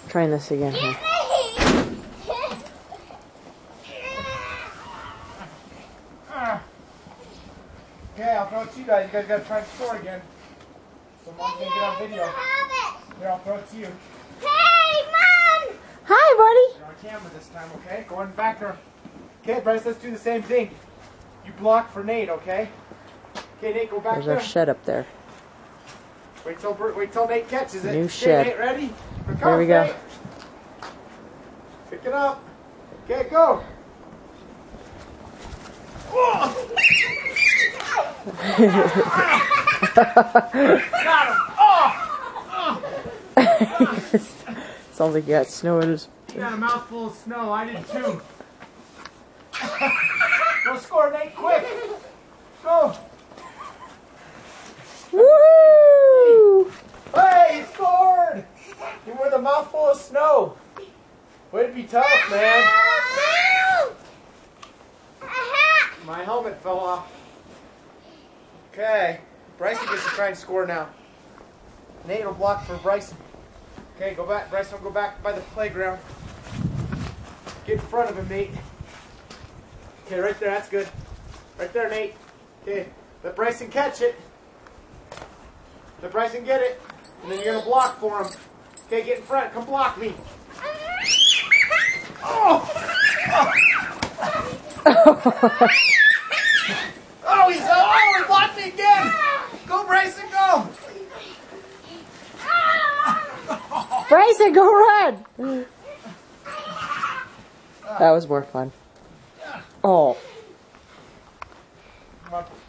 Trying this again here. Okay, I'll throw it to you guys. You guys gotta try and score again. So Mom's gonna get on video. Here, I'll throw it to you. Hey, Mom! Hi, buddy. You're on camera this time, okay? Go in back there. Okay, Bryce, let's do the same thing. You block for Nate, okay? Okay, Nate, go back There's there. our shed up there. Wait till Nate catches it. New Okay, shed. Nate, ready? Here Here we go. Nate. Pick it up. Okay, go. Oh! Got him. Oh! Sounds like you got snow in his. You got a mouthful of snow. I did too. Go score, Nate, quick. Go. Woo! Hey, you scored. You with a mouthful of snow. Way to be tough, man. My helmet fell off. Okay. Bryson gets to try and score now. Nate will block for Bryson. Okay, go back. Bryson will go back by the playground. Get in front of him, Nate. Okay, right there. That's good. Right there, Nate. Okay, let Bryson catch it. Let Bryson get it. And then you're going to block for him. Okay, get in front. Come block me. Oh! Oh, he blocked me again. Go, Bryson, go. Bryson, go run! That was more fun. Oh. Come on.